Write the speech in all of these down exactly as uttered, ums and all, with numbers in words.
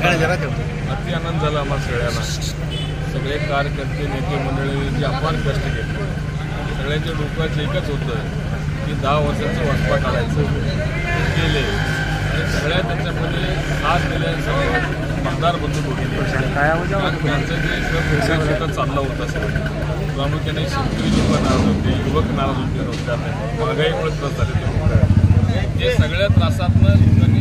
अति आनंद झाला आम्हाला सगळ्यांना. सगळे कार्यकर्ते नेते मंडळी जे अपार कष्ट केले, सगळ्यांच्या डोक्याचं एकच होतं की दहा वर्षाचं वसपा काढायचं केले आणि सगळ्या त्याच्यामध्ये साथ दिल्या सगळे मतदार बंधू बघितले. त्यांचं जे शेतात चाललं होतं सगळं प्रामुख्याने शेतकरी लोक नाराज होते, युवक नाराज होते, रोजगार महागाईमुळे त्रास झाले ते लोक. जे सगळ्या त्रासातनं लोकांनी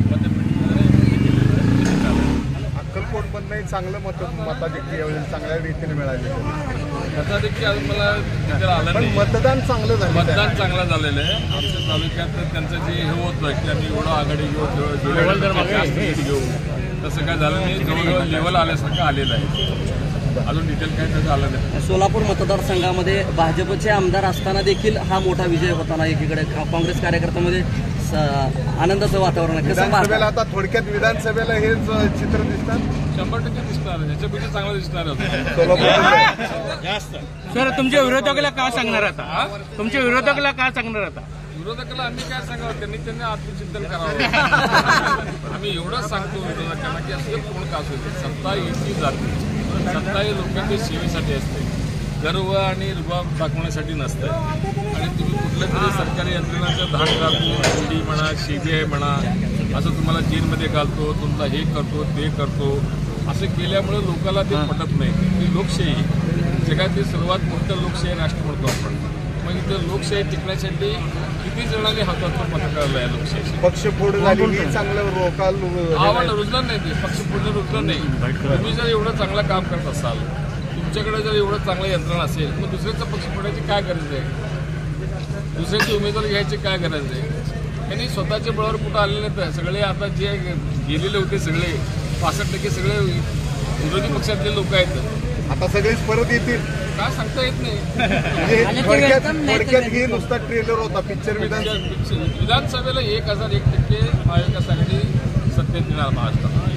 अक्कलकोटमधनंही चांगलं मत मताधिक्य यावेळी चांगल्या रीतीने मिळाले. मताधिक्य अजून मला तिथे आलं नाही. मतदान चांगलं झालं, मतदान चांगलं झालेलं आहे. आमच्या तालुक्यात त्यांचं जे हे होतं की आम्ही एवढं आघाडी घेऊ घेऊ तसं काय झालं नाही. जवळजवळ लेवल आल्यासारखं आलेलं आहे. अजून डिटेल काय त्याचं आलं नाही. सोलापूर मतदारसंघामध्ये भाजपचे आमदार असताना देखील हा मोठा विजय होताना एकीकडे काँग्रेस कार्यकर्त्यांमध्ये आनंदाचं वातावरण आहे. विधानसभेला आता थोडक्यात विधानसभेला हेच चित्र दिसतात. शंभर टक्के दिसणार आहे. त्याच्यापेक्षा चांगलं दिसणार होतं सोलापूर जास्त. सर तुमच्या विरोधकाला का सांगणार आता? तुमच्या विरोधकाला का सांगणार आता? विरोधकाला आम्ही काय सांगावं, त्यांनी त्यांनी आत्मचिंतन करावं. आम्ही एवढंच सांगतो विरोधकांना की असं कोण का असू दे, सत्ता येती जाते. सत्ता ही लोकांच्या सेवेसाठी असते, गर्व आणि रुबाब दाखवण्यासाठी नसतं. आणि तुम्ही कुठल्या तरी सरकारी यंत्रणाचं धाड घालतो, ईडी म्हणा, सीबीआय म्हणा, असं तुम्हाला जेलमध्ये घालतो, तुमचा हे करतो ते करतो, असं केल्यामुळे लोकांना ते पटत नाही. ही लोकशाही जगातील सर्वात मोठं लोकशाही राष्ट्र म्हणतो आपण. मग इथं लोकशाही टिकण्यासाठी किती जणांनी हातातून पथकावलं आहे लोकशाही. पक्षफोड झाली चांगलं रोकाल आव्हान रुजलं नाही. ते पक्षफोडलं रुजलं नाही. तुम्ही जर एवढं चांगलं काम करत असाल, तुमच्याकडे जर एवढं चांगलं यंत्रणा असेल, मग दुसऱ्याचं पक्ष फोडायची काय गरज आहे? दुसऱ्याचे उमेदवार घ्यायची काय गरज आहे? त्यांनी स्वतःच्या बळावर कुठं आलेले नाहीत. सगळे आता जे गेलेले होते सगळे पासष्ट टक्के सगळे विरोधी पक्षातले लोक आहेत. आता सगळेच परत येतील काय सांगता येत नाही. थोडक्यात ही नुसता ट्रेलर होता पिक्चर. विधानसभेला एक हजार एक टक्के महाविकास आघाडी सत्तेत येणार महाराष्ट्रात.